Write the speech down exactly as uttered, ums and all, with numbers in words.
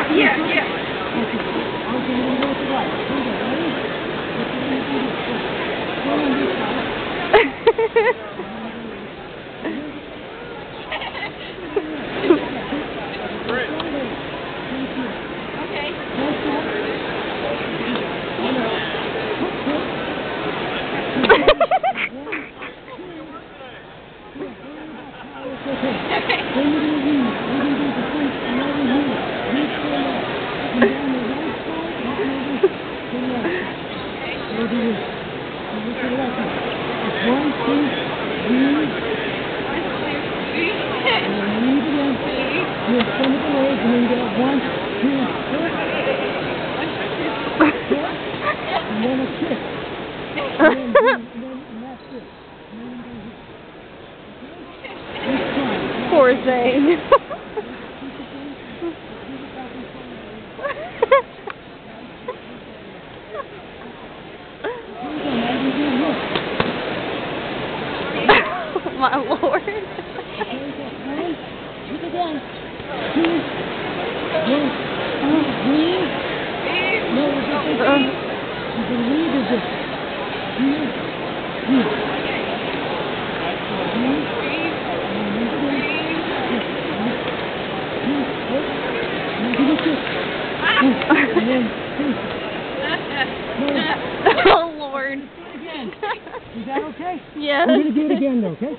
Yeah, yeah. Okay, we're going to go to the right. Here we go, ready? Go on this side. Great. Okay. Poor thing. My lord. Oh, Lord. Is that okay? Yes. We're going to do it again, though, okay?